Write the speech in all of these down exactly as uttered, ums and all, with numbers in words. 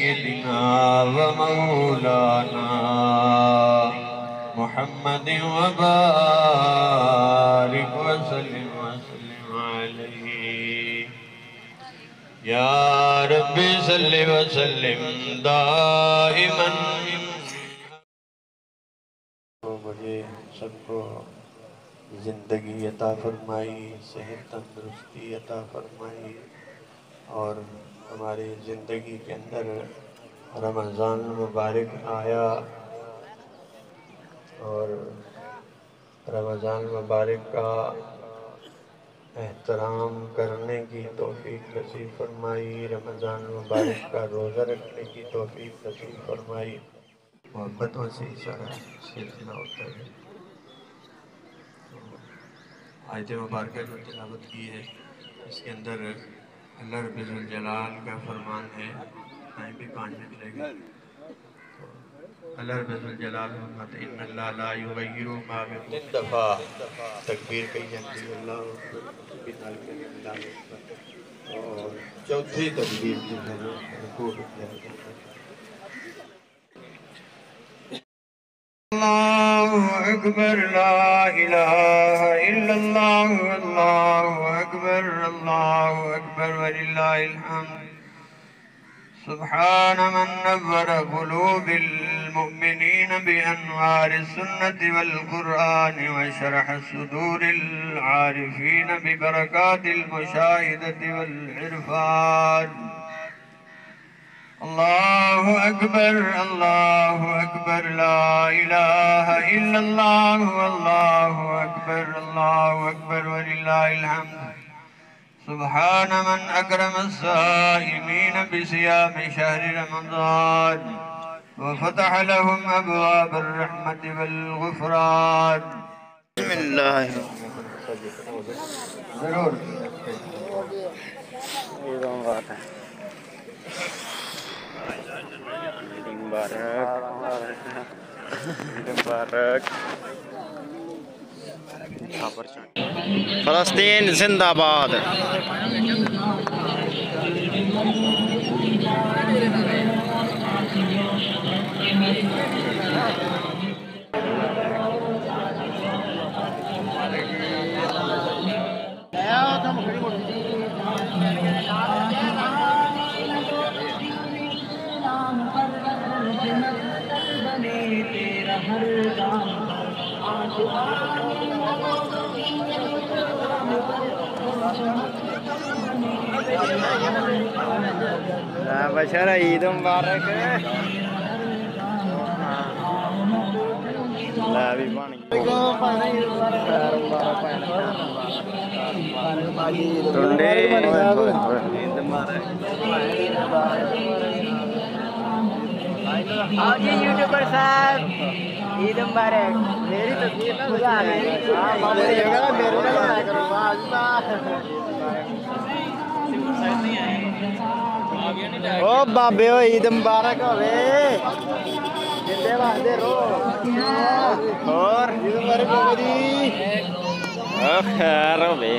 सय्यदिना व मौलाना मुहम्मद व बारिक व सल्लिम व सल्लिम अलैहि या रब्बी सल्लि व सल्लिम दाइमन। तो मुझे सबको ज़िंदगी अता फरमाई, सेहत तंदुरुस्ती अता फरमाई और हमारी ज़िंदगी के अंदर रमज़ान मुबारक आया और रमज़ान मुबारक का एहतराम करने की तौफीक नसीब फरमाई, रमज़ान मुबारक का रोज़ा रखने की तौफीक नसीब फरमाई। मोहब्बतों से सारा सिलसिला होता है। आयत मुबारक जो तिलावत की है इसके अंदर अल्लाह रब्बुल जलाल का फरमान है। टाइम भी पाँच मिनट लगेगा। अल्लाह रब्बुल जलाल फरमाते हैं इन्नल्लाह ला युगय्यिरु मा बिक़ौमिन, तीन दफ़ा तकबीर कही जाती है अल्लाह अकबर और चौथी तकबीर जो है वो रुकू में किया जाता है। अल्लाहु अकबर ला इलाहा इल्लल्लाह अल्लाहु अकबर अल्लाहु अकबर वलिल्लाहिल हम्द। सुब्हान मन नव्वर क़ुलूबिल मुमिनीन बिअनवारिस सुन्नति वल क़ुरआन व शरह सुदूरिल आरिफीन बिबरकातिल मुशाहिदति वल इरफान। अल्लाहु अकबर अल्लाहु अकबर ला इलाहा इल्लल्लाह अल्लाहु अकबर अल्लाहु अकबर वलिल्लाहिल हम्द। सुब्हान मन अकरम अस्साइमीन बिसियाम शहरि रमज़ान व फतह लहुम अबवाब अर्रहमति वल गुफ़रान। बिस्मिल्लाह ज़रूर ये बात है। फ़लस्तीन जिंदाबाद। बशरा ईद मुबारक भी बन जी यूट्यूबर साहब ईद मुबारक। मेरी तस्वीर ना ओ बाबे ओ ईद मुबारक होवे जिंदे वादे रो और ईद मुबारक हो जी। ओ खैर होवे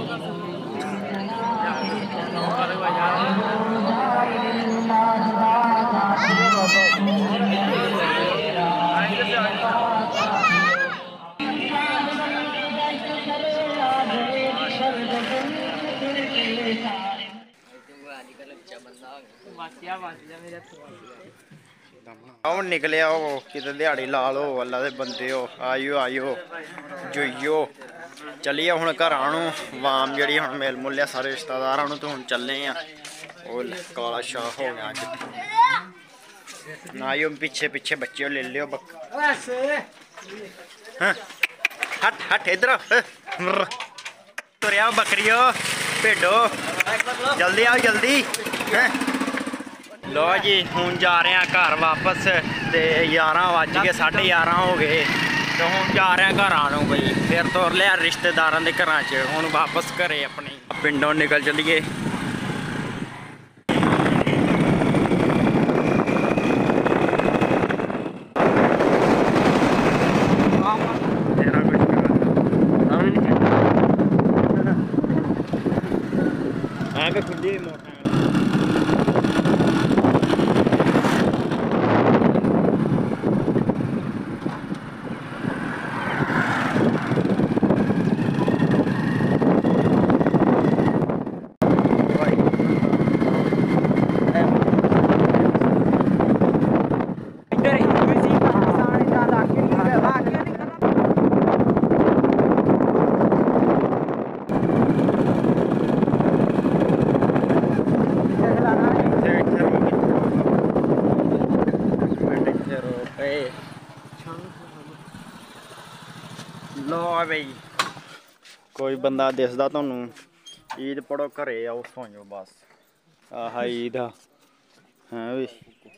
आओ निकले आओ किते दिहाड़ी ला लो अल्लाह दे बंदे हो आयो आयो जोइयो चलिए हुण घरां नूं वाम जिहड़ी हुण मेल मुल्ले सारे रिश्तेदारां नूं तो हुण चलने आ। ओह काला शाह हो गया किते ना आयो पिछे पिछे बच्चे ले लियो बक हाँ हट हट इधर तुरिया बकरियो भेडो जल्दी आओ जल्दी हैं। लो जी हूँ जा रहे हैं घर वापस ते ग्यारह वज के साढ़े ग्यारह हो गए तो हूँ जा रहे हैं घर आनू बई फिर तुर लिया रिश्तेदारों के घर च हूँ वापस घरे अपनी पिंडों निकल चलिए। लो बई कोई बंदा दिसदा तुहानू ईद पढ़ो घरे आओ सो जाओ बस आह ईद आ हाँ भी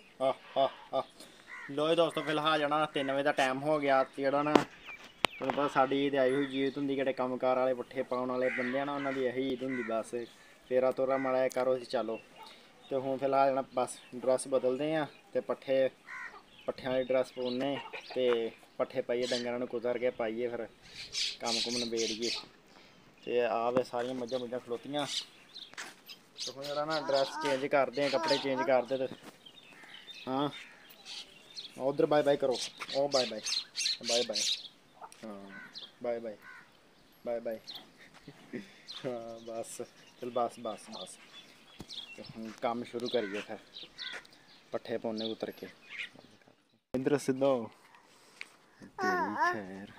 लो जी दोस्तों फिलहाल जेह्ड़ा तीन बजे का टाइम हो गया जेह्ड़ा ना तुहानू पता साडी ईद आई हुई ईद होंदी जेह्ड़े कम्मकार वाले पुट्ठे पाउण वाले बंदे ना उन्हां दी यही ईद होंदी बस फेरा तोरा माड़ा करो चलो तो हुण फिलहाल जेह्ड़ा बस ड्रैस बदलदे आं ते पट्ठे पट्ठियां वाली ड्रैस पाउन्ने ते पट्ठे पाइयै डंगरां नूं कुतर के पाइयै फिर कम्म कुम्म नबेड़िए ते आ वे सारियां मज्झां मुज्झां खलोतियां तो हुण जेह्ड़ा ना ड्रैस चेंज करदे कपड़े चेंज करदे ते हाँ उधर बाय बाय करो ओ बाय बाय बाय बाय हाँ बाय बाय बाय बाय हाँ बस चल बस बस बस तो हम काम शुरू करिए फिर पट्ठे पौने उतर के इधर सीधा तेरी खैर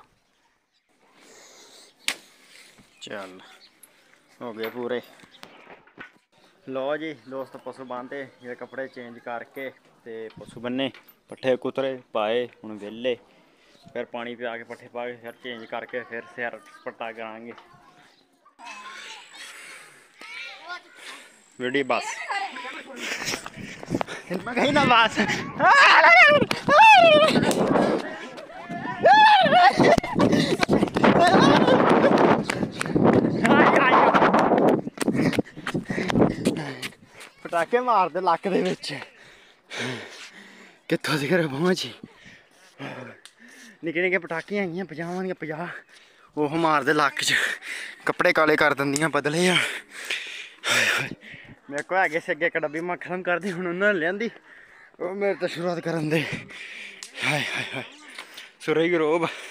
चल हो गए पूरे लो जी दोस्त पशु बांधे ये कपड़े चेंज करके ते पशु बन्ने पट्ठे कुतरे पाए हुण वेले फिर पानी पिया के पट्ठे पा के फिर चेंज करके फिर सैर सपाटा करांगे वीडियो बस कहीं ना बस पटाके मारते लक दे विच कित्थों दी घर पहुंची निक्के निक्के पटाके आइयां पजावां दियां पजाह् ओह मारदे लक च कपड़े काले कर दिंदियां बदले आ मेरे को है से अगे एक डब्बी मैं खत्म कर दी हुण उन्होंने लियांदी ओह मेरे तो शुरुआत करन दे हाय हाय हाय सुरई गरोब